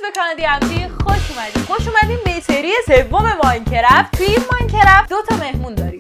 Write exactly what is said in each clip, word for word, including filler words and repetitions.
به کانال دی ام تی خوش اومدید. خوش اومدیم به سری سوم ماینکرافت. توی این ماینکرافت دو تا مهمون داریم.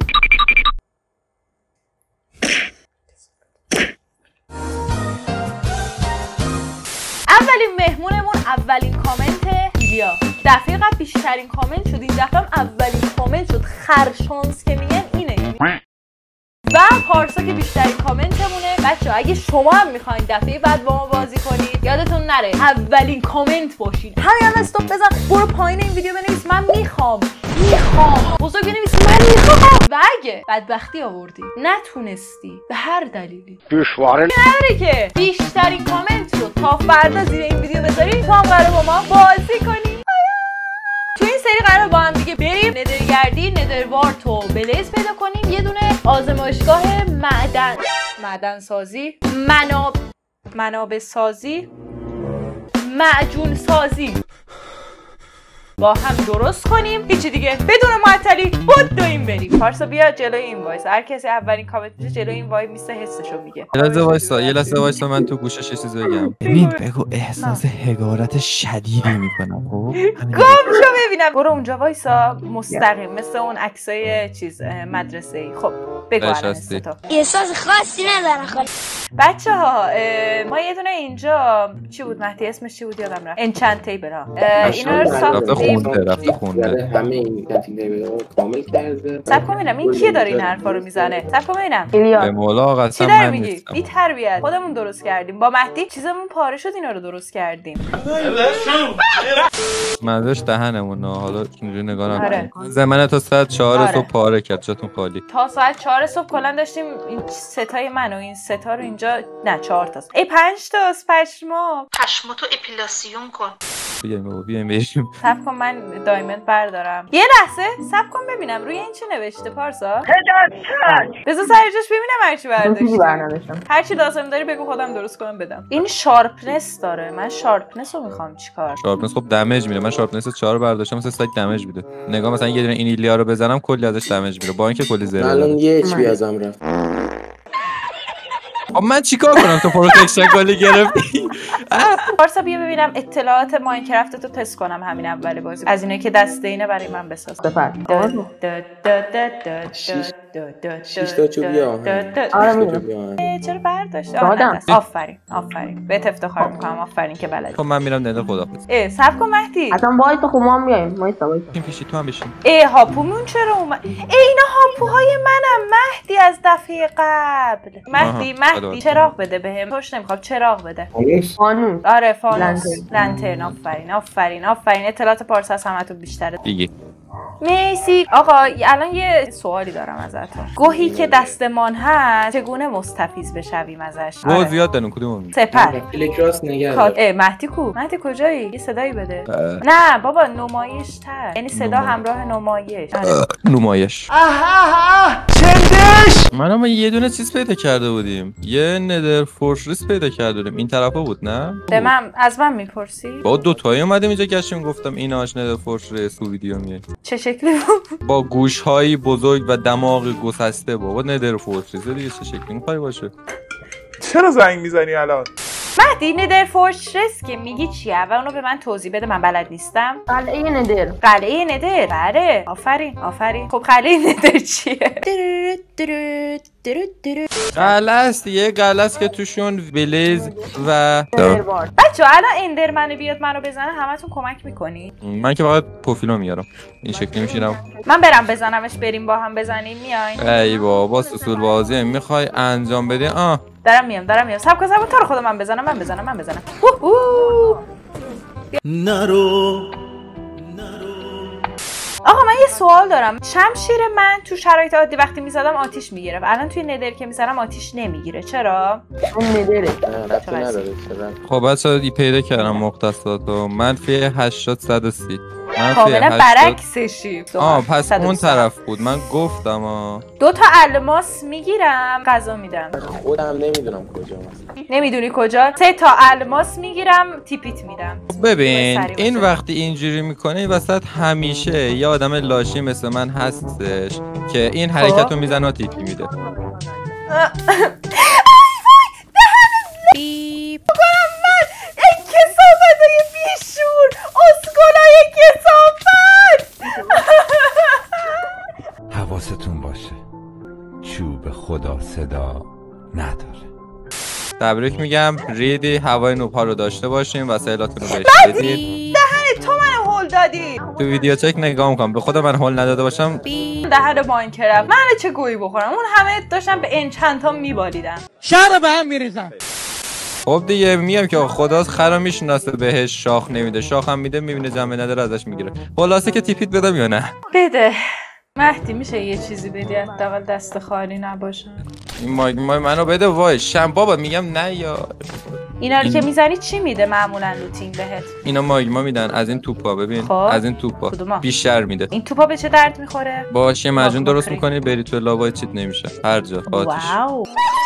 اولین مهمونمون اولین کامنت ایلیا. دفعه قبل بیشترین کامنت شد، این دفعه هم اولین کامنت شد. خرشانس که میگن اینه. و پارسا که بیشترین کامنتمونه. بچه اگه شما هم میخواین دفعه بعد با ما بازی کنید یادتون نره اولین کامنت باشین. همین استاپ بزن، برو پایین این ویدیو بنویس من میخوام میخوام بزرگ بنویس من میخوام. و اگه بدبختی آوردی نتونستی به هر دلیلی دشواره نره که بیشترین کامنت رو تا فردا زیر این ویدیو بذاری تو هم قراره با ما بازی کنی. تو این سری قرار با هم دیگه بریم ندرگردی ندروارت و بلیز پیدا کنیم، یه دونه آزمایشگاه معدن معدن سازی مناب منابع سازی معجون سازی با هم درست کنیم. هیچی دیگه بدون معطلی بدویم بریم. پارسا بیا جلوی این وایس. هر کسی اولین کامنت میشه جلوی این وایس میسته حسشو میگه. یه لحظه وایسا یه لحظه وایسا من تو گوشش یه چیزی بگم. ببین بگو احساس حقارت شدیدی میکنم. خب گم شو ببینم. برو اونجا وایسا مستقیم مثل اون عکسای چیز مدرسه ای. خب بگو الان تا احساس خاصی ندارم. خب بچه ها ما یه دونه اینجا چی بود مهدی اسمش چی بود یادم رفت. انچنت تیبل ها اینا رو ساختیم. رفته خونده همه این تیبل رو کامل کرده. صبر کن ببینم این کی داره این حرفا رو میزنه. صبر کن ببینم. به مولا قسم من من میگی بی تربیت خودمون درست کردیم با مهدی چیزمون پاره شد اینا رو درست کردیم. مدرش دهنمون حالا اینجوری نگاه نکن. آره. زمانه تا ساعت چهار آره. صبح پاره کرد جاتون خالی. تا ساعت چهار صبح کلا داشتیم این ستای من و این ستا رو اینجا نه چهار تاست. ای پنج تاست پشما. پشماتو اپیلاسیون کن. بیایم بابا بیایم بریم. صبر کن من دایموند بردارم. یه لحظه صبر کن ببینم روی این چی نوشته پارسا؟ بذار سر جاش ببینم هرچی برداشتم. هرچی لازم داری بگو خودم درست کنم بدم. این شارپنس داره. من شارپنس رو میخوام چیکار؟ شارپنس خب دمیج میده. من شارپنس چهار برداشتم مثلا سگ دمیج میده. نگاه مثلا یه دونه این ایلیا رو بزنم کلی ازش دمیج میده با اینکه کلی زره. الان یه اچ پی ازم رفت. خب من چیکار کنم تو پروتکشن کلی گرفتی؟ پارسا بیا ببینم اطلاعات ماینکرافت تو تست کنم همین اول بازی. از اینه که دسته اینه برای من بساز. سفر. شش تا چوبی آهن. آره میدونم. چرا برداشت؟ آفرین آفرین. بهت افتخار میکنم آفرین که بلدی. خب من میرم نده خدافظ. اه صبر کن مهدی. اصلا وایس خب ما هم میایم. وایس وایس. این پیشی تو هم بشین. ای هاپومون چرا اومد؟ ای اینا هاپوهای منم مهدی از دفعه قبل. مهدی مهدی چراغ بده بهم. توش نمیخوام چراغ بده. فانوس. آره فانوس. لنترن. آفرین آفرین آفرین. اطلاعات پارسا از همتون بیشتره. دیگه مرسی. آقا الان یه سوالی دارم ازتون. گوهی که دستمان هست چگونه مستفیض بشویم ازش؟ رو آره. زیاد دارن کدوم؟ سپر. الکتراس نگرد. اه مهدی کو؟ مهدی کجایی؟ یه صدایی بده. نه بابا نمایش تر. یعنی صدا همراه نمایش. آره. نمایش. آها چندش منم یه دونه چیز پیدا کرده بودیم. یه ندر فورترس پیدا کرده بودیم. این طرفا بود نه؟ به من از من میپرسی؟ با دو تایی اومدیم اینجا گشتیم گفتم ایناش ندر فورترس تو ویدیو میاد. چه شکلی بود؟ با گوش‌های بزرگ و دماغ گسسته بابا ندر فورترس دیگه چه شکلی می‌خوای باشه؟ چرا زنگ میزنی الان؟ مهدی ندر فورترس که میگی چیه؟ و اونو به من توضیح بده من بلد نیستم. قلعه ندر. قلعه ندر. بله آفرین آفرین. خب قلعه ندر چیه؟ قلعه است یه قلعه است که توشون بلیز و بچه الان اندرمنو بیاد منو بزنه همتون کمک میکنی؟ من که فقط پروفیلو میارم این شکلی میشینم. من برم بزنمش بریم با هم بزنیم میاین؟ ای بابا سوسول بازی میخوای انجام بدی؟ آه دارم میام دارم میام. سب کن سب کن تو رو خدا من بزنم من بزنم من بزنم. نرو آقا من یه سوال دارم. شمشیر من تو شرایط عادی وقتی میزدم آتیش میگرفت. الان توی ندر که میزنم آتیش نمیگیره. چرا؟ اون ندره. رفتی نداره. خب بچه ها پیدا کردم مختصاتو. منفی هشتاد صد و سی. کاملا برعکسشی. آه پس اون طرف بود من گفتم. آه دو تا الماس میگیرم غذا میدم. خودم نمیدونم کجا مثلا. نمیدونی کجا؟ سه تا الماس میگیرم تیپیت میدم. ببین این وقتی اینجوری میکنه وسط همیشه یه آدم لاشی مثل من هستش که این حرکت رو میزنه و تیپی میده. بیپ بکنم من این کسافت های بیشور تبریک میگم. ریدی هوای نوب‌ها رو داشته باشیم و سهلاتون رو بهش بدید. دهن تو منو هول دادی. تو ویدیو چک نگاه میکنم به خود من هول نداده باشم. دهن ماینکرافت من چه گویی بخورم. اون همه داشتم به انچنت ها میبالیدم. شهر به هم میریزم. خب دیگه میگم که خدا خرا میشناسه بهش شاخ نمیده، شاخ هم میده میبینه جمع نداره ازش میگیره. خلاصه که تیپیت بدم یا نه؟ بده مهدی میشه یه چیزی بدی حداقل دست خالی نباشه. این مای مای منو بده وای شم بابا میگم نه یا اینا رو این... که میزنی چی میده معمولا لوتینگ بهت؟ اینا ماگما میدن از این توپا. ببین خب. از این توپا بیشتر میده. این توپا به چه درد میخوره؟ باشه یه مجون درست میکنی بری تو لاوا چیت نمیشه هر جا آتیش. واو.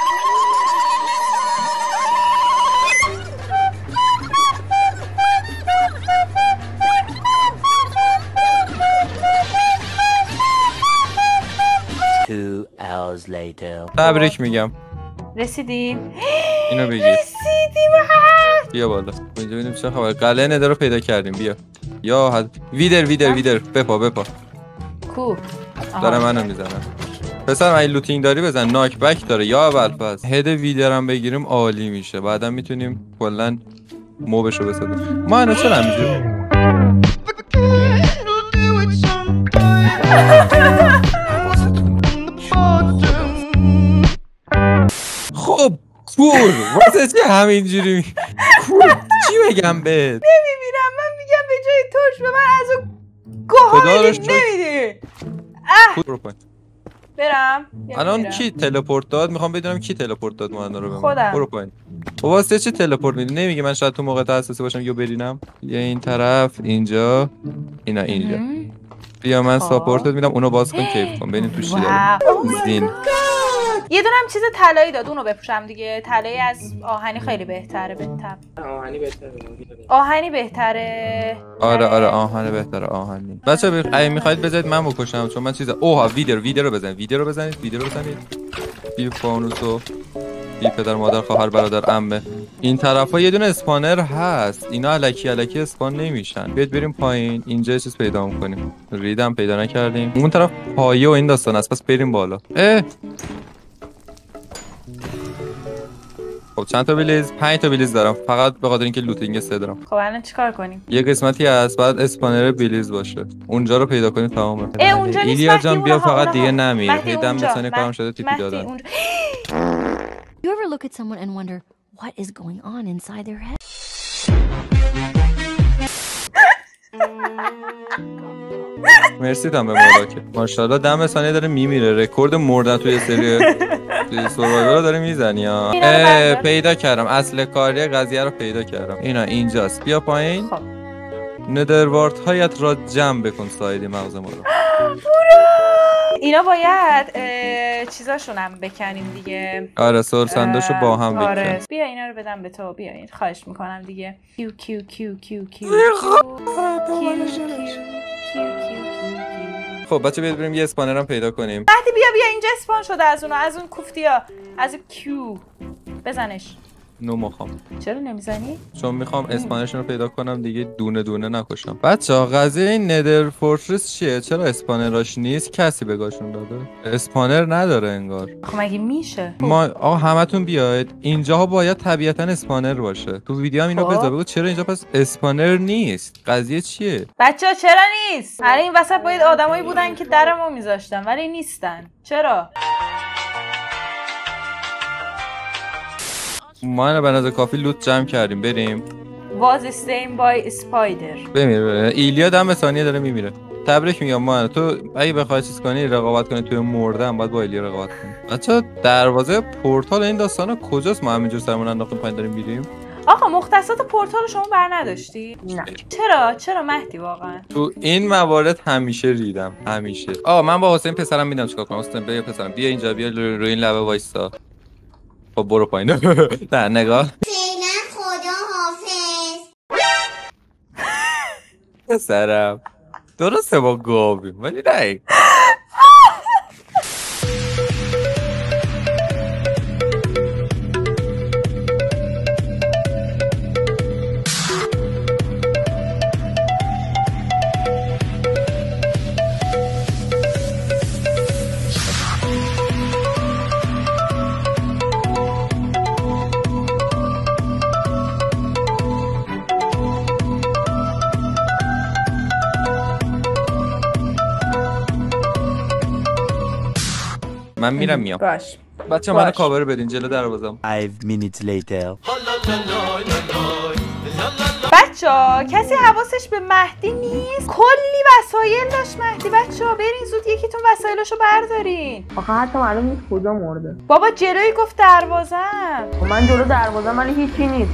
Two hours later. تبریک میگم. رسیدیم. اینو بگیر. رسیدیم. بیا بالا. اینجا ببینیم چه خبره. قلعه نده رو پیدا کردیم. بیا. یا حد ویدر ویدر ویدر بپا بپا. کو. داره منو میزنه. پسر این لوتینگ داری بزن. ناک بک داره یا اولفاز. هد ویدر هم بگیریم عالی میشه. بعدا میتونیم کلا موبشو بسازیم. ما انا چرا همینجوری؟ خب کور واسه چی همینجوری می کور چی بگم بهت؟ نمیبینم من میگم به جای توش به من از اون گوها بگید نمیدی. برو پایین. برم الان کی تلپورت داد؟ میخوام بدونم کی تلپورت داد مانا رو به من. خودم. برو پایین. واسه چی تلپورت میدی؟ نمیگه من شاید تو موقع تاسیسی باشم یا برینم. یا این طرف اینجا اینا اینجا. بیا من ساپورتت میدم اونو باز کن کیف کن ببینیم تو چی داره. زین. یه دونم چیز طلایی داد اونو بپوشم دیگه. طلایی از آهنی خیلی بهتره بهتر. آهنی بهتره. آهنی بهتره. آره آره آهنی بهتره آهنی. بچا اگه میخواید بذارید من بکشم چون من چیزا اوها ویدر ویدر رو بزنید ویدر رو بزنید ویدر رو بزنید. بی فانوسو بی پدر مادر خواهر برادر عمه. این طرفا یه دونه اسپانر هست. اینا الکی الکی اسپان نمیشن. بیاید بریم پایین اینجا چیز پیدا میکنیم. ریدم پیدا نکردیم. اون طرف پایه و این داستان است. پس بریم بالا. اه خب چند تا بلیز؟ پنج تا بلیز دارم فقط به خاطر اینکه لوتینگ سه دارم. خب الان چیکار کنیم؟ یه قسمتی هست بعد اسپانر بلیز باشه. اونجا رو پیدا کنید تمامه. اه اونجا نیست. ایلیا جان بیا فقط دیگه نمیر. هیدم مثلا کارم شده تیپی دادن. You ever look at someone and wonder what is going on inside their head? مرسی دم ملاکه. ماشاءالله دم ثانیه داره میمیره. رکورد مردن توی سری توی سوروایور رو داره میزنی ها. پیدا کردم اصل کاری قضیه رو پیدا کردم. اینا اینجاست. بیا پایین. خب ندروارت هایت را جمع بکن سایدی مغز ما رو. اینا باید چیزاشون هم بکنیم دیگه. آره سرسنداشو با هم بکنیم. آره بیا اینا رو بدم به تو. بیا این خواهش میکنم دیگه. کیو کیو کیو کیو کیو خب بچه بیاد بریم یه اسپانر هم پیدا کنیم. مهدی بیا بیا اینجا اسپان شده از اونو از اون کوفتیا از کیو بزنش. نو مخوام. چرا نمیزنی؟ چون میخوام اسپانرشون رو پیدا کنم دیگه دونه دونه نکشم. بچه‌ها قضیه این ندر فورترس چیه؟ چرا اسپانراش نیست؟ کسی بگاشون داده؟ اسپانر نداره انگار. خب مگه میشه؟ ما آقا همتون بیاید. اینجاها باید طبیعتا اسپانر باشه. تو ویدیو هم اینو بذار بگو چرا اینجا پس اسپانر نیست؟ قضیه چیه؟ بچه‌ها چرا نیست؟ آره این وسط باید آدمایی بودن که درمو میذاشتن ولی نیستن. چرا؟ ما به نظر کافی لوت جمع کردیم بریم. was slain by spider. بمیر ایلیا دم ثانیه داره میمیره. تبریک میگم ما تو اگه بخوای چیز کنی رقابت کنی توی مردن باید با ایلیا رقابت کنی. بچا دروازه پورتال این داستانا کجاست؟ ما همینجور سرمون انداختیم پایین داریم میریم. آقا مختصات پورتال شما بر نداشتی؟ نه. چرا؟ چرا مهدی واقعا؟ تو این موارد همیشه ریدم همیشه. آقا من با حسین پسرم میدم چیکار کنم. حسین بیا پسرم بیا اینجا بیا روی این لبه وایسا. خب برو پایین. نه نگاه. فعلا خدا حافظ. پسرم درسته با گاویم ولی نه. من میرم میام. باش. بچه منو کاور بدین جلو دروازم. Five minutes later. بچه‌ها کسی حواسش به مهدی نیست؟ کلی وسایل داشت مهدی. بچه‌ها برین زود یکیتون وسایلشو بردارین. آخه حتی معلوم نیست کجا مرده. بابا جلوی گفت دروازم. من جلو دروازم ولی هیچی نیست.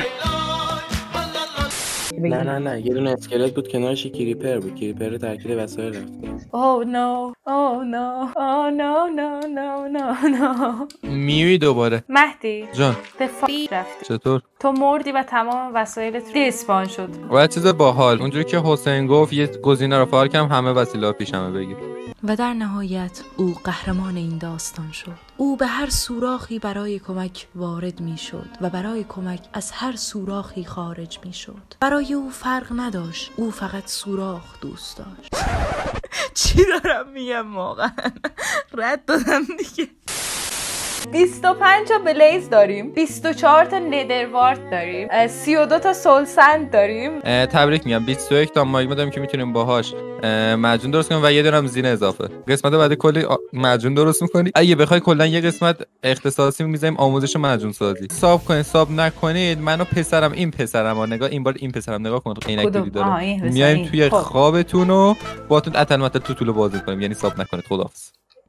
نه نه نه یه دونه اسکلت بود کنارش کریپر بود. کریپر رو ترکیب وسایل رفت. Oh no. Oh no. Oh no no no no no. میوی دوباره. مهدی جان. به فی رفت. چطور؟ تو مردی و تمام وسایلت دیسپان شد. و چیز باحال اونجوری که حسین گفت یه گزینه رو فارکم همه وسیله پیشمه بگیر. و در نهایت او قهرمان این داستان شد. او به هر سوراخی برای کمک وارد می شد و برای کمک از هر سوراخی خارج می شد. برای او فرق نداشت. او فقط سوراخ دوست داشت. چی دارم میگم واقعا؟ رد دادم دیگه. بیست و پنج تا بلیز داریم، بیست و چهار تا ندروارد داریم، سی و دو تا سول سند داریم. تبریک میگم بیست و یک تا ماگما داریم که میتونیم باهاش معجون درست کنیم و یه دونه هم زینه اضافه. قسمت بعد کلی معجون درست میکنید. اگه بخوای کلا یه قسمت اختصاصی میذاریم آموزش معجون سازی. ساب کنید، ساب نکنید. منو پسرم این پسرم ها نگاه این بار این پسرم نگاه کن عینک دیدی داره. میایم توی خب. خوابتون و باتون اتل متل تو طول بازی کنیم، یعنی ساب نکنید. خداحافظ.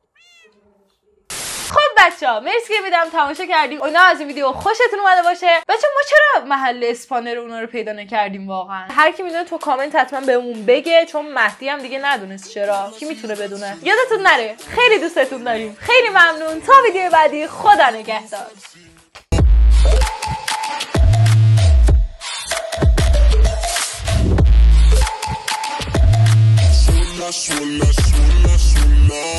خب بچه‌ها مرسی که ویدیوم تماشا کردیم. امیدوارم از این ویدیو خوشتون اومده باشه. بچه‌ها ما چرا محل اسپانر اونا رو پیدا نکردیم واقعا؟ هر کی میدونه تو کامنت حتما بهمون بگه، چون مهدی هم دیگه ندونست چرا. کی میتونه بدونه؟ یادتون نره. خیلی دوستتون داریم. خیلی ممنون. تا ویدیو بعدی خدا نگهدار. Sulla, sulla, sulla, sulla.